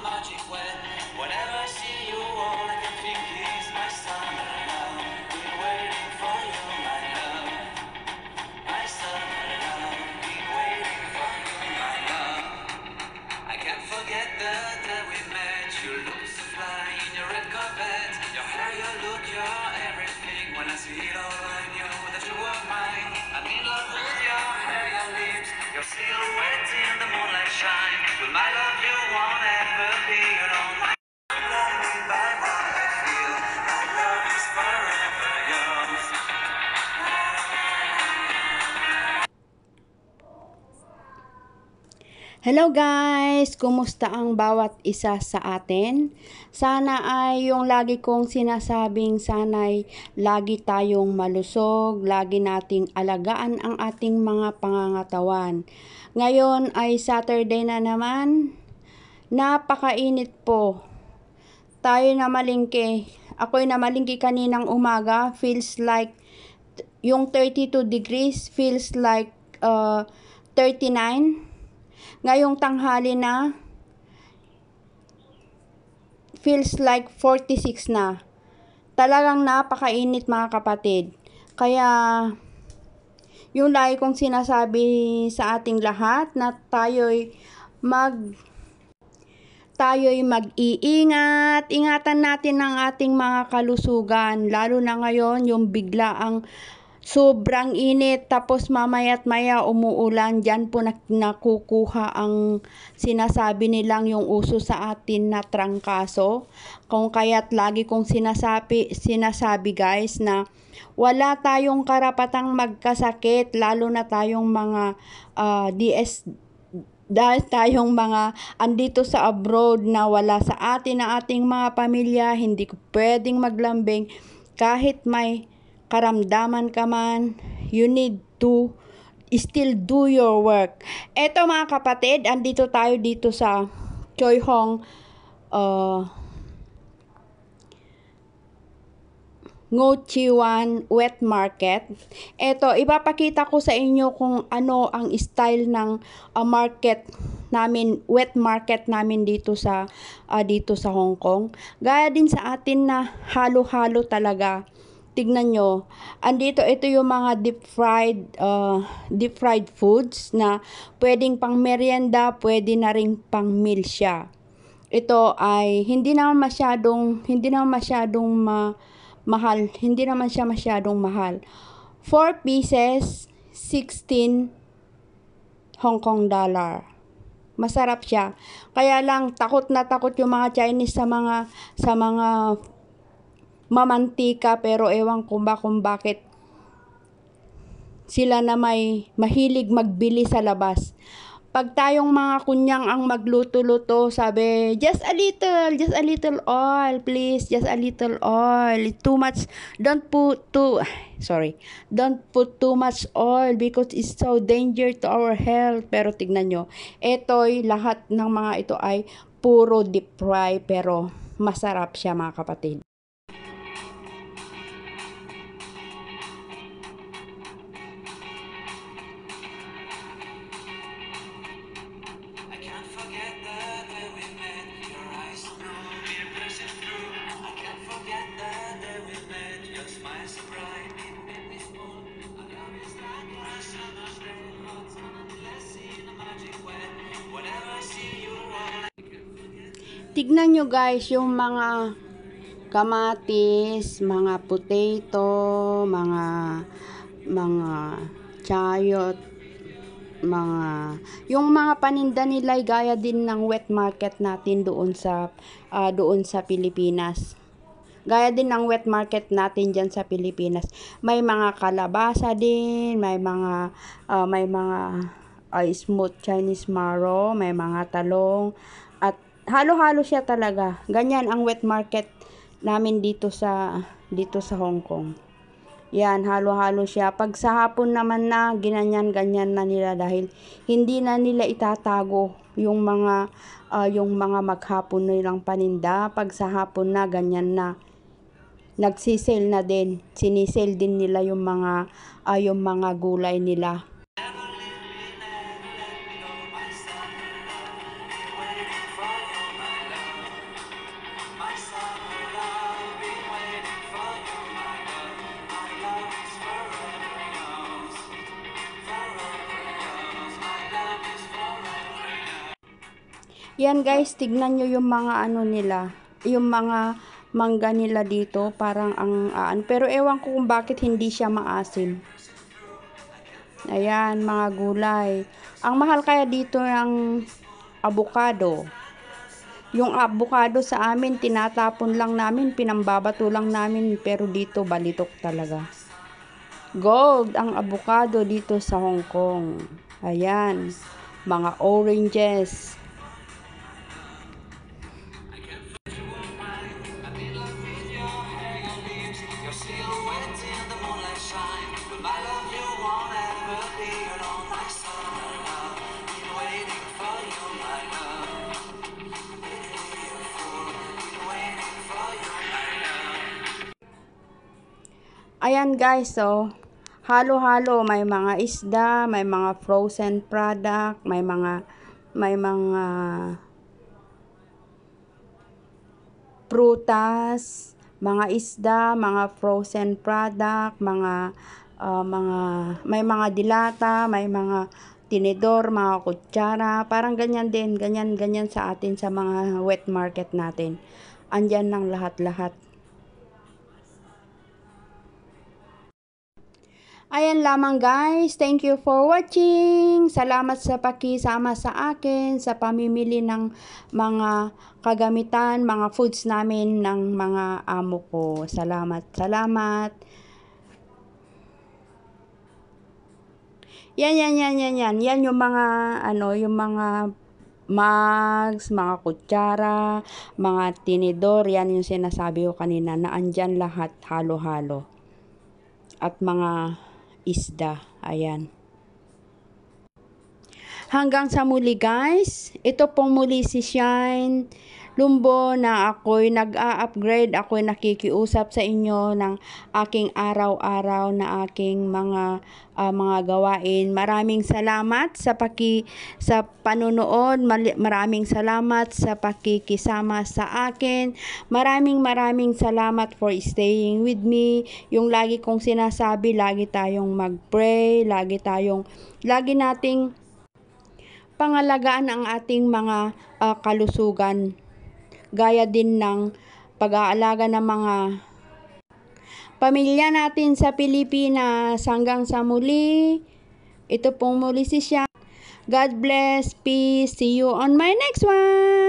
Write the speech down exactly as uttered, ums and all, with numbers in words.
magic when whenever I see you, all I can think is my summer love. Been waiting for you, my love. My summer love. Been waiting for you, my love. I can't forget the day we met. You look so fly in your red carpet. Your hair, your look, your everything. When I see it all, I knew that you were mine. I'm in love with your hair, your lips, your silhouette in the moonlight shine. With my love, you won't ever be alone. Love me by what I feel. My love is forever yours. Hello guys! Kumusta ang bawat isa sa atin? Sana ay yung lagi kong sinasabing sana'y lagi tayong malusog, lagi nating alagaan ang ating mga pangangatawan. Ngayon ay Saturday na naman. Napakainit po. Tayo na malingki. Ako'y namalingki kaninang umaga. Feels like yung thirty-two degrees feels like uh, thirty-nine. Ngayong tanghali na, feels like forty-six na. Talagang napakainit mga kapatid. Kaya, yung lagi kong sinasabi sa ating lahat na tayo'y mag tayo'y mag-iingat. Ingatan natin ang ating mga kalusugan. Lalo na ngayon, yung biglaang sobrang init, tapos mamaya't maya umuulan, dyan po nakukuha ang sinasabi nilang yung uso sa atin na trangkaso. Kung kaya't lagi kong sinasabi, sinasabi guys na wala tayong karapatang magkasakit, lalo na tayong mga uh, D S dahil tayong mga andito sa abroad na wala sa atin na ating mga pamilya, hindi ko pwedeng maglambing kahit may karamdaman ka man, you need to still do your work. Eto mga kapatid, andito tayo dito sa Choi Hong uh, Ngo Chi Wan Wet Market. Eto, ipapakita ko sa inyo kung ano ang style ng uh, market namin, wet market namin dito sa uh, dito sa Hong Kong. Gaya din sa atin na halo-halo talaga. Tignan nyo, andito ito yung mga deep fried uh, deep fried foods na pwedeng pang merienda, pwede na ring pang meal siya. Ito ay hindi naman masyadong hindi naman masyadong ma, mahal, hindi naman siya masyadong mahal. four pieces, sixteen Hong Kong dollar. Masarap siya. Kaya lang takot na takot yung mga Chinese sa mga sa mga mamantika, pero ewan ko ba kung bakit sila na may mahilig magbili sa labas. Pag tayong mga kunyang ang magluto-luto, sabi, just a little, just a little oil, please, just a little oil. Too much, don't put too, sorry, don't put too much oil because it's so danger to our health. Pero tignan nyo, eto'y lahat ng mga ito ay puro deep fry, pero masarap siya mga kapatid. Tignan nyo guys yung mga kamatis, mga potato, mga mga chayot, mga yung mga paninda nila ay gaya din ng wet market natin doon sa uh, doon sa Pilipinas. Gaya din ng wet market natin diyan sa Pilipinas. May mga kalabasa din, may mga uh, may mga uh, smooth Chinese marrow, may mga talong, at halo-halo siya talaga. Ganyan ang wet market namin dito sa dito sa Hong Kong. Yan, halo-halo siya. Pag sa hapon naman na, ginanyan-ganyan na nila dahil hindi na nila itatago yung mga uh, yung mga maghapon nilang paninda. Pag sa hapon na, ganyan na. Nagsisale na din. Sinisale din nila yung mga uh, yung mga gulay nila. Yan guys, tignan nyo yung mga ano nila, yung mga mangga nila dito, parang ang aan. Pero ewan ko kung bakit hindi siya maasim. Ayan, mga gulay. Ang mahal kaya dito ng avocado. Yung avocado sa amin, tinatapon lang namin, pinambabato lang namin, pero dito balitok talaga. Gold ang avocado dito sa Hong Kong. Ayan, mga oranges. Your silhouette in the moonlight shine. But my love, you won't ever be alone. My summer love, been waiting for you, my love. Beautiful, been waiting for you, my love. Ayan guys, so halo-halo, may mga isda, may mga frozen product, may mga may mga prutas, mga isda, mga frozen product, mga uh, mga may mga dilata, may mga tinidor, mga kutsara, parang ganyan din, ganyan ganyan sa atin sa mga wet market natin. Andyan lang lahat-lahat. Ayan lamang guys, thank you for watching. Salamat sa pakisama sa akin sa pamimili ng mga kagamitan, mga foods namin ng mga amo ko. Salamat, salamat. Yan, yan, yan, yan, yan. Yan yung mga, ano, yung mga mugs, mga kutsara, mga tinidor. Yan yung sinasabi ko kanina na andyan lahat halo-halo. At mga isda. Ayan. Hanggang sa muli guys. Ito pong muli si Shine Lumbo na ako'y nag-a-upgrade, ako'y nakikiusap sa inyo ng aking araw-araw na aking mga uh, mga gawain. Maraming salamat sa paki sa panonood, maraming salamat sa pakikisama sa akin. Maraming maraming salamat for staying with me. Yung lagi kong sinasabi, lagi tayong mag-pray, lagi tayong lagi nating pangalagaan ang ating mga uh, kalusugan. Gaya din ng pag-aalaga ng mga pamilya natin sa Pilipinas. Hanggang sa muli, ito pong muli si Shine. God bless, peace, see you on my next one.